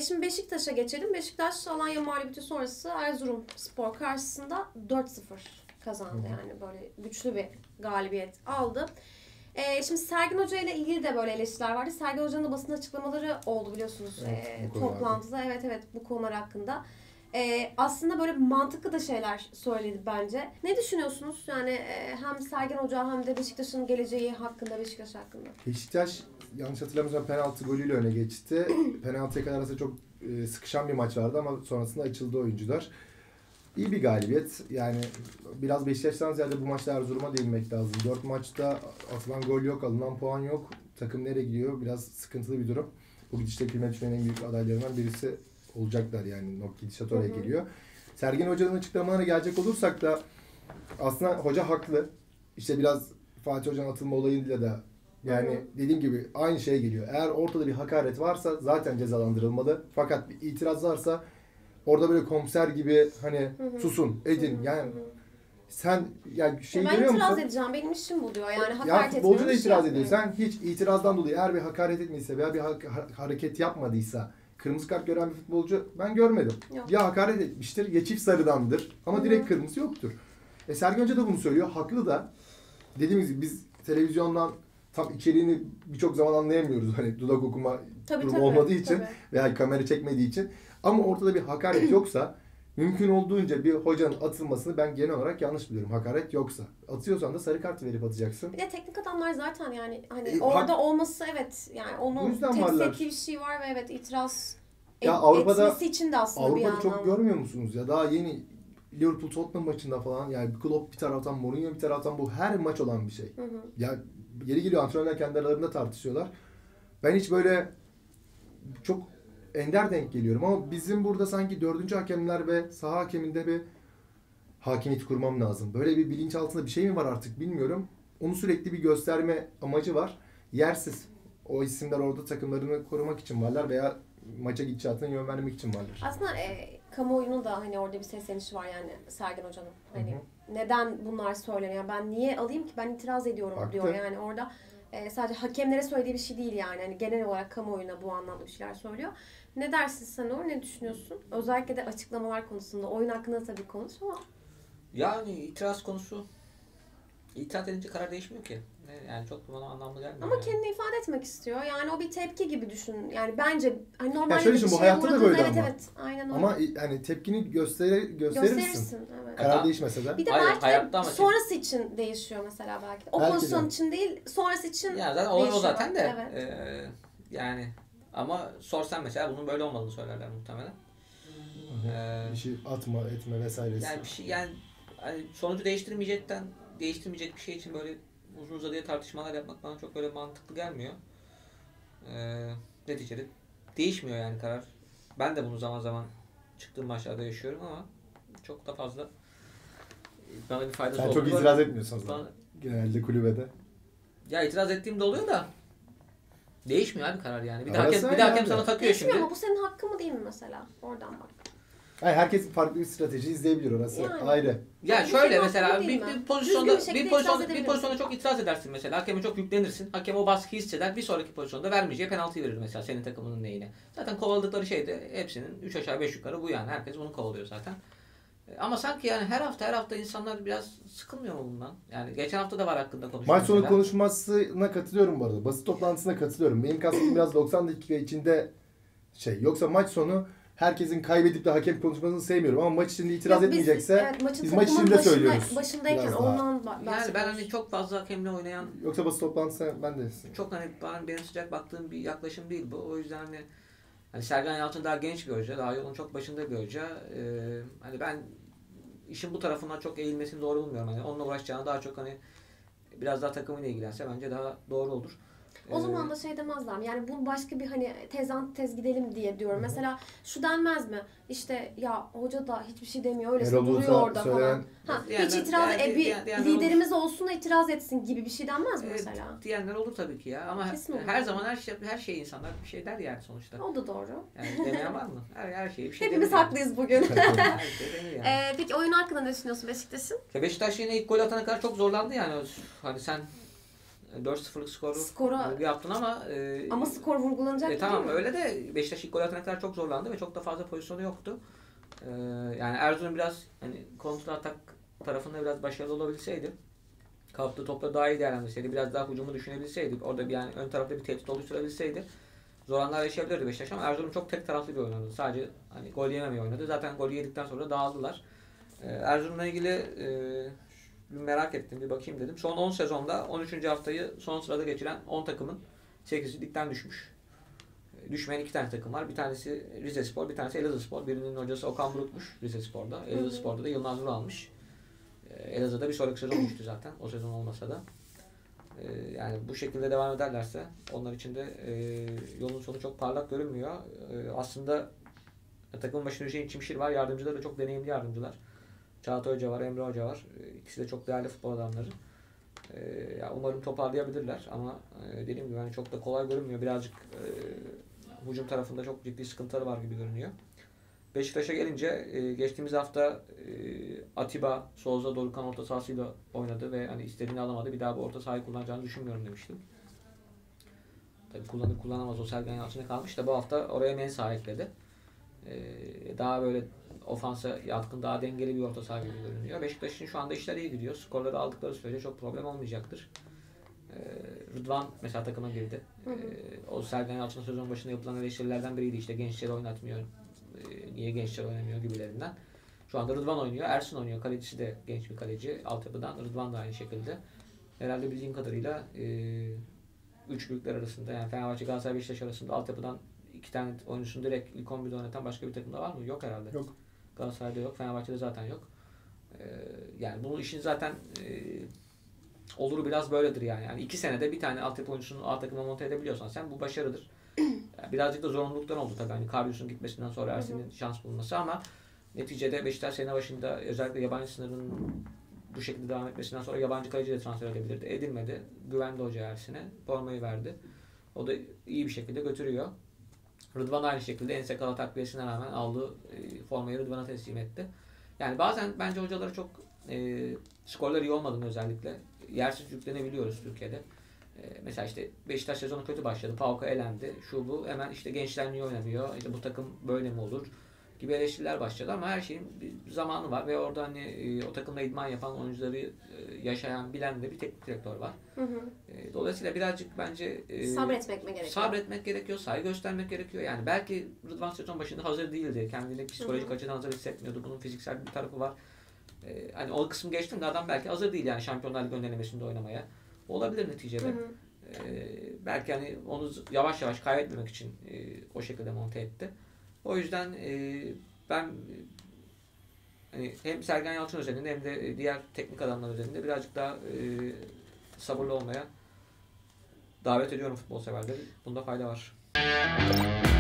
Şimdi Beşiktaş'a geçelim. Beşiktaş Alanya mağlubiyeti sonrası Erzurumspor karşısında 4-0 kazandı. Yani böyle güçlü bir galibiyet aldı. Şimdi Sergen Hoca ile ilgili de böyle eleştiriler vardı. Sergen Hoca'nın da basın açıklamaları oldu biliyorsunuz toplantıda. Evet bu konular hakkında. Aslında böyle mantıklı da şeyler söyledi bence. Ne düşünüyorsunuz? Yani hem Sergen Hoca hem de Beşiktaş'ın geleceği hakkında, Beşiktaş hakkında. Beşiktaş yanlış hatırlamıyorsam penaltı golüyle öne geçti. Penaltıya kadar aslında çok sıkışan bir maç vardı ama sonrasında açıldı oyuncular. İyi bir galibiyet. Yani biraz Beşiktaş'tan ziyade bu maçta Erzurum'a değinmek lazım. 4 maçta atılan gol yok, alınan puan yok. Takım nereye gidiyor? Biraz sıkıntılı bir durum. Bu gidişte küme düşmenin en büyük adaylarından birisi olacaklar yani. Gidişat oraya geliyor. Sergen Hoca'nın açıklamalarına gelecek olursak da aslında hoca haklı. İşte biraz Fatih Hoca'nın atılma olayıyla da yani dediğim gibi aynı şeye geliyor. Eğer ortada bir hakaret varsa zaten cezalandırılmalı. Fakat bir itiraz varsa orada böyle komiser gibi hani susun, edin. Yani sen yani görüyor musun? Ben itiraz edeceğim. Benim işim bu diyor. Yani hakaret ya etmiyorum. futbolcu da itiraz ediyor. Sen hiç itirazdan dolayı eğer bir hakaret etmediyse veya bir hareket yapmadıysa kırmızı kart gören bir futbolcu ben görmedim. Yok. Ya hakaret etmiştir ya çift sarıdandır ama direkt kırmızı yoktur. Sergen Hoca da bunu söylüyor. Haklı da. Dediğimiz gibi biz televizyondan tam içeriğini birçok zaman anlayamıyoruz. Hani dudak okuma durumu olmadığı için veya kamera çekmediği için. Ama ortada bir hakaret yoksa mümkün olduğunca bir hocanın atılmasını ben genel olarak yanlış biliyorum. Hakaret yoksa. Atıyorsan da sarı kart verip atacaksın. Bir de teknik adamlar zaten yani hani orada olması yani onun temsil ettiği bir şey var ve evet itiraz etmesi için de aslında bir yandan. Avrupa'da çok görmüyor musunuz ya? Daha yeni Liverpool Tottenham maçında falan yani Klopp bir taraftan, Mourinho bir taraftan bu her maç olan bir şey. Ya yeri geliyor antrenörler kendi aralarında tartışıyorlar. Ben hiç böyle çok ender denk geliyorum ama bizim burada sanki 4. hakemler ve saha hakeminde bir hakimiyet kurmam lazım. Böyle bir bilinç altında bir şey mi var artık bilmiyorum. Onu sürekli bir gösterme amacı var. Yersiz. O isimler orada takımlarını korumak için varlar veya maça gidişatına yön vermek için varlar. Aslında kamuoyunun da hani orada bir seslenişi var yani Sergen Hoca'nın. Hani neden bunlar söyleniyor? Ben niye alayım ki? Ben itiraz ediyorum diyor. Yani orada sadece hakemlere söylediği bir şey değil yani. Hani genel olarak kamuoyuna bu anlamda bir şeyler söylüyor. Ne dersin sen Uğur? Ne düşünüyorsun? Özellikle de açıklamalar konusunda. Oyun hakkında tabii konuş ama. Yani itiraz konusu. İtiraz edince karar değişmiyor ki. Yani çok bana anlamlı gelmiyor. Ama kendini ifade etmek istiyor. Yani o bir tepki gibi düşün. Yani bence hani normalde bir şey hayatta da böyle ama. Evet, aynen öyle. Ama yani tepkini gösterirsin. Evet. Karar değişmese de. Bir de belki de sonrası için değişiyor mesela belki. O pozisyon için değil, sonrası için yani zaten o zaten de. Evet. Yani ama sorsan mesela bunun böyle olmadığını söylerler muhtemelen. Bir şey atma, etme vesairesi. Yani bir şey yani hani sonucu değiştirmeyecek bir şey için böyle uzun uzadıya tartışmalar yapmak bana çok böyle mantıklı gelmiyor. Neticede değişmiyor yani karar. Ben de bunu zaman zaman çıktığım maçlarda yaşıyorum ama çok da fazla bana bir faydası oldu. Sen çok itiraz etmiyorsun o zaman. Genelde kulübede. Ya itiraz ettiğim de oluyor da değişmiyor abi karar yani. Bir de hakem sana takıyor şimdi. Ama bu senin hakkın mı değil mi mesela? Oradan bak. Hayır, herkes farklı bir strateji izleyebilir orası ayrı. Ya şöyle mesela bir pozisyonda çok itiraz edersin mesela. Hakeme çok yüklenirsin. Hakem o baskıyı hisseder. Bir sonraki pozisyonda vermeyeceği penaltıyı verir mesela senin takımının neyine. Zaten kovaladıkları şey de hepsinin 3 aşağı 5 yukarı bu yani. Herkes bunu kovalıyor zaten. Ama sanki yani her hafta insanlar biraz sıkılmıyor mu bundan? Yani geçen hafta da var hakkında konuşuyoruz. Maç sonu konuşmasına katılıyorum bu arada. Basın toplantısına katılıyorum. Benim kastım biraz 90 dakika içinde Yoksa maç sonu herkesin kaybedip de hakem konuşmasını sevmiyorum ama maç içinde itiraz etmeyecekse biz maç içinde söylüyoruz. Başındayken ondan yani ben hani çok fazla hakemle oynayan yoksa basın toplantısı ben de çok hani benim sıcak baktığım bir yaklaşım değil bu. O yüzden hani Sergen Yalçın daha genç bir hoca, daha yolun çok başında bir hoca. Hani ben işin bu tarafından çok eğilmesini doğru bulmuyorum. Hani onunla uğraşacağına daha çok hani biraz daha takımıyla ilgilense bence daha doğru olur. O zaman da demezler mi? Yani bu başka bir hani tez gidelim diye diyorum. Mesela şu denmez mi? İşte ya hoca da hiçbir şey demiyor. Öylesine duruyor orada falan. Hiç itiraz liderimiz olsun da itiraz etsin gibi bir şey denmez mi mesela? Diyenler olur tabii ki ya. Ama her zaman her şey insanlar bir şey der yani sonuçta. O da doğru. Yani demeyen var mı? Her şeyi bir şey hepimiz haklıyız bugün. Her şey denir yani. Peki oyun hakkında ne düşünüyorsun Beşiktaş'ın? Beşiktaş yine ilk gol atana kadar çok zorlandı yani. Hani sen 4-0'lık skoru yaptın ama skor vurgulanacak tamam öyle de Beşiktaş ilk gol atana kadar çok zorlandı ve çok da fazla pozisyonu yoktu. Yani Erzurum biraz hani kontra atak tarafında biraz başarılı olabilseydi, kaptığı topları daha iyi değerlendirseydi, biraz daha hücumu düşünebilseydik, orada bir yani ön tarafta bir tehdit oluşturabilseydi zor anlar yaşayabilirdi Beşiktaş ama Erzurum çok tek taraflı bir oynadı. Sadece hani gol yememeyi oynadı. Zaten golü yedikten sonra dağıldılar. Erzurum'la ilgili merak ettim, bir bakayım dedim. Son 10 sezonda 13. haftayı son sırada geçiren 10 takımın 8'i ligden düşmüş. Düşmeyen 2 tane takım var. Bir tanesi Rizespor, bir tanesi Elazığspor. Birinin hocası Okan Buruk'muş Rizespor'da. Elazığspor'da da Yılmaz Vural almış. Elazığ'da bir sonraki sezon düştü zaten. O sezon olmasa da. Yani bu şekilde devam ederlerse onlar için de yolun sonu çok parlak görünmüyor. Aslında takımın başında Hüseyin Çimşir var. Yardımcılar da çok deneyimli yardımcılar. Çağatay Hoca var, Emre Hoca var. İkisi de çok değerli futbol adamları. Umarım toparlayabilirler ama dediğim gibi yani çok da kolay görünmüyor. Birazcık hücum tarafında çok ciddi sıkıntıları var gibi görünüyor. Beşiktaş'a gelince geçtiğimiz hafta Atiba, Souza, Dorukhan orta sahasıyla oynadı ve hani istediğini alamadı. Bir daha bu orta sahayı kullanacağını düşünmüyorum demiştim. Tabii kullanamaz, o Sergen Yalçın'a kalmış da bu hafta oraya Mensah ekledi. Daha böyle ofansa yatkın, daha dengeli bir orta saha gibi görünüyor. Beşiktaş'ın şu anda işler iyi gidiyor. Skorları aldıkları sürece çok problem olmayacaktır. Rıdvan mesela takıma girdi. O Sergen Yalçın'ın sezon başında yapılan eleştirilerden biriydi. İşte gençleri oynatmıyor. Niye gençler oynamıyor gibilerinden. Şu anda Rıdvan oynuyor. Ersun oynuyor. Kalecisi de genç bir kaleci. Altyapıdan. Rıdvan da aynı şekilde. Herhalde bildiğim kadarıyla üç büyükler arasında yani Fenerbahçe, Galatasaray, Beşiktaş arasında altyapıdan 2 tane oyuncusunu direkt ilk 11'de oynatan başka bir takımda var mı? Yok herhalde. Yok. Galatasaray'da yok. Fenerbahçe'de zaten yok. Yani bunun işin zaten oluru biraz böyledir yani. Yani 2 senede bir tane altyapı oyuncusunu A takıma monte edebiliyorsan sen bu başarıdır. Yani birazcık da zorunluluktan oldu tabii. Hani Karius'un gitmesinden sonra Ersin'in şans bulması ama neticede Beşiktaş sene başında özellikle yabancı sınırının bu şekilde devam etmesinden sonra yabancı kaleci de transfer edebilirdi. Edilmedi. Güvendi hoca Ersin'e. Formayı verdi. O da iyi bir şekilde götürüyor. Rıdvan aynı şekilde en sakala takviyesine rağmen aldığı formayı Rıdvan'a teslim etti. Yani bazen bence hocaları çok skorları iyi olmadığını özellikle yersiz yüklenebiliyoruz Türkiye'de. Mesela işte Beşiktaş sezonu kötü başladı. PAOK'a elendi. Şu bu. Hemen işte gençler niye oynamıyor? İşte bu takım böyle mi olur? Gibi eleştiriler başladı ama her şeyin bir zamanı var ve orada hani o takımda idman yapan oyuncuları yaşayan, bilen de bir teknik direktör var. Dolayısıyla birazcık bence sabretmek gerekiyor, saygı göstermek gerekiyor. Yani belki Rıdvan sezon başında hazır değildi. Kendini psikolojik açıdan hazır hissetmiyordu. Bunun fiziksel bir tarafı var. Hani o kısmı geçtim de adam belki hazır değil yani Şampiyonlar Ligi önlemesinde oynamaya. Olabilir neticede. Belki hani onu yavaş yavaş kaybetmemek için o şekilde monte etti. O yüzden ben hani hem Sergen Yalçın özelinde hem de diğer teknik adamlar özelinde birazcık daha sabırlı olmaya davet ediyorum futbol severleri. Bunda fayda var.